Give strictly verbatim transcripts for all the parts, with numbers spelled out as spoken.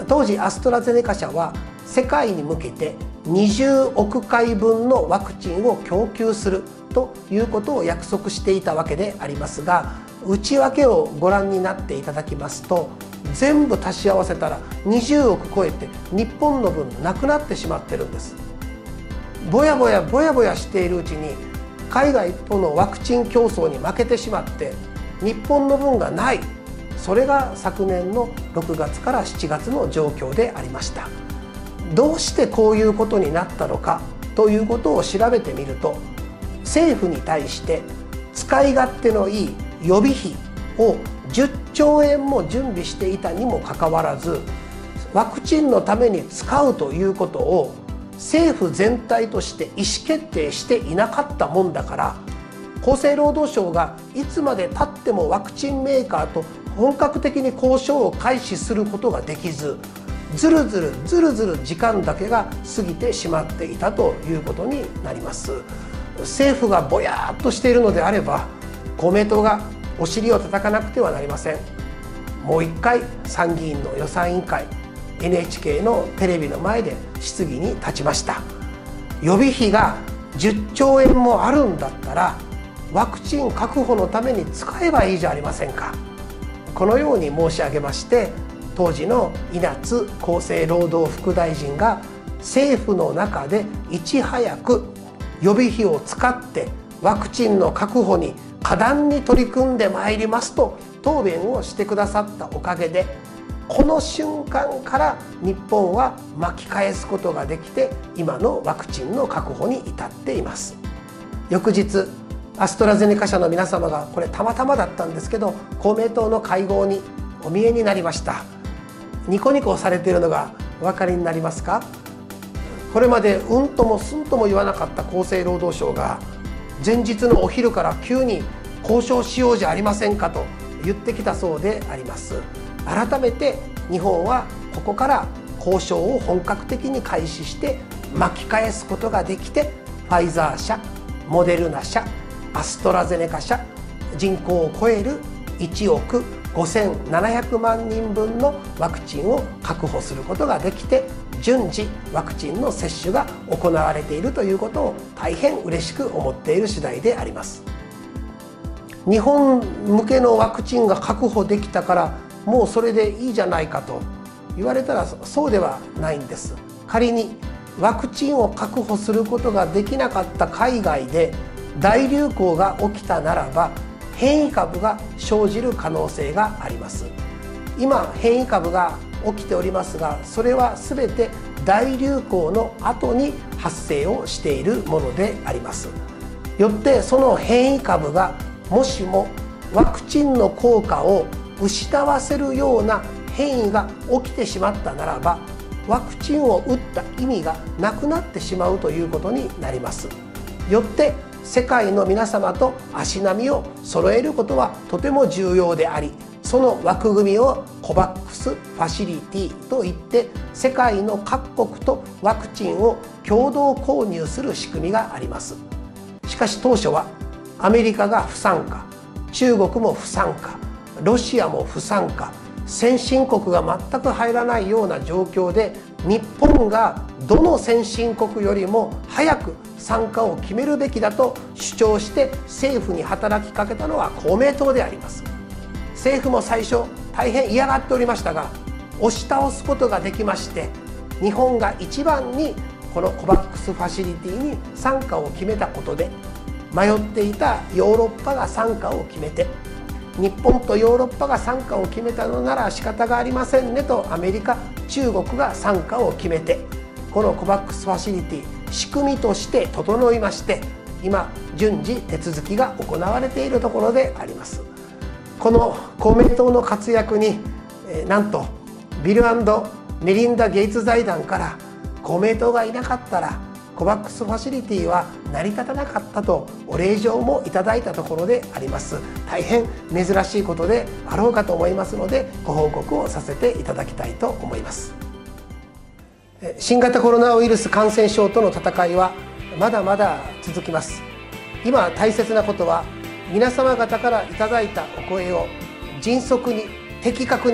当時アストラゼネカ社は世界に向けてにじゅうおくかいぶんのワクチンを供給するということを約束していたわけでありますが、内訳をご覧になっていただきますと、全部足し合わせたらにじゅうおく超えて日本の分なくなってしまってるんです。ぼやぼやぼやぼやしているうちに海外とのワクチン競争に負けてしまって日本の分がない、それが昨年のろくがつからしちがつの状況でありました。どうしてこういうことになったのかということを調べてみると、政府に対して使い勝手のいい予備費をじゅっちょうえんも準備していたにもかかわらず、ワクチンのために使うということを政府全体として意思決定していなかったもんだから、厚生労働省がいつまでたってもワクチンメーカーと本格的に交渉を開始することができず、ずるずるずるずる時間だけが過ぎてしまっていたということになります。政府がぼやっとしているのであれば、公明党がお尻を叩かなくてはなりません。もう一回参議院の予算委員会、 エヌエイチケー のテレビの前で質疑に立ちました。予備費がじゅっちょうえんもあるんだったらワクチン確保のために使えばいいじゃありませんか。このように申し上げまして、当時の稲津厚生労働副大臣が政府の中でいち早く予備費を使ってワクチンの確保に果断に取り組んでまいりますと答弁をしてくださったおかげで、この瞬間から日本は巻き返すことができて、今のワクチンの確保に至っています。翌日アストラゼネカ社の皆様が、これたまたまだったんですけど、公明党の会合にお見えになりました。ニコニコされているのがお分かりになりますか。これまでうんともすんとも言わなかった厚生労働省が、前日のお昼から急に交渉しようじゃありませんかと言ってきたそうであります。改めて日本はここから交渉を本格的に開始して巻き返すことができて、ファイザー社、モデルナ社、アストラゼネカ社、人口を超えるいちおくごせんななひゃくまんにんぶんのワクチンを確保することができて、順次ワクチンの接種が行われているということを大変嬉しく思っている次第であります。日本向けのワクチンが確保できたからもうそれでいいじゃないかと言われたらそうではないんです。仮にワクチンを確保することができなかった海外で大流行が起きたならば、変異株が生じる可能性があります。今変異株が起きておりますが、それは全て大流行の後に発生をしているものであります。よってその変異株がもしもワクチンの効果を失わせるような変異が起きてしまったならば、ワクチンを打った意味がなくなってしまうということになります。よって世界の皆様と足並みを揃えることはとても重要であり、その枠組みをコバックスファシリティといって、世界の各国とワクチンを共同購入する仕組みがあります。しかし当初はアメリカが不参加、中国も不参加、ロシアも不参加、先進国が全く入らないような状況で、日本がどの先進国よりも早く参加を決めるべきだと主張して政府に働きかけたのは公明党であります。政府も最初大変嫌がっておりましたが、押し倒すことができまして、日本が一番にこのコバックスファシリティに参加を決めたことで、迷っていたヨーロッパが参加を決めて、日本とヨーロッパが参加を決めたのなら仕方がありませんねとアメリカ、中国が参加を決めて、このコバックスファシリティ仕組みとして整いまして、今順次手続きが行われているところであります。この公明党の活躍に、えー、なんとビル&メリンダ・ゲイツ財団から公明党がいなかったらコバックスファシリティは成り立たなかったとお礼状もいただいたところであります。大変珍しいことであろうかと思いますので、ご報告をさせていただきたいと思います。新型コロナウイルス感染症との戦いはまだまだ続きます。今大切なことは、皆様方からいただいたお声を迅速に的確に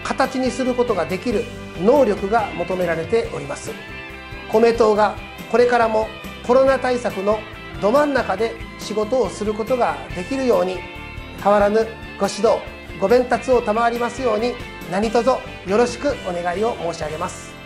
形にすることができる能力が求められております。米党がこれからもコロナ対策のど真ん中で仕事をすることができるように、変わらぬご指導ご鞭撻を賜りますように、何卒よろしくお願いを申し上げます。